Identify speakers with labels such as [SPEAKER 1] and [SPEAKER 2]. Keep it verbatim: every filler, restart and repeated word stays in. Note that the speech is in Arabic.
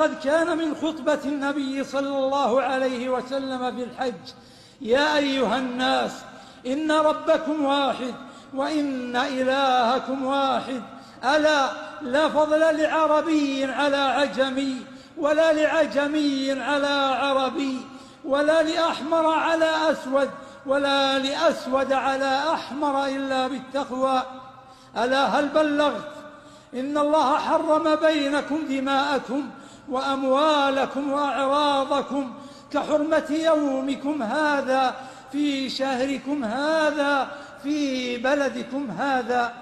[SPEAKER 1] لقد كان من خطبة النبي صلى الله عليه وسلم في الحج: يا أيها الناس إن ربكم واحد وإن إلهكم واحد، ألا لا فضل لعربي على عجمي، ولا لعجمي على عربي، ولا لأحمر على أسود، ولا لأسود على أحمر إلا بالتقوى. ألا هل بلغت؟ إن الله حرم بينكم دماءكم وأموالكم وأعراضكم كحرمة يومكم هذا في شهركم هذا في بلدكم هذا.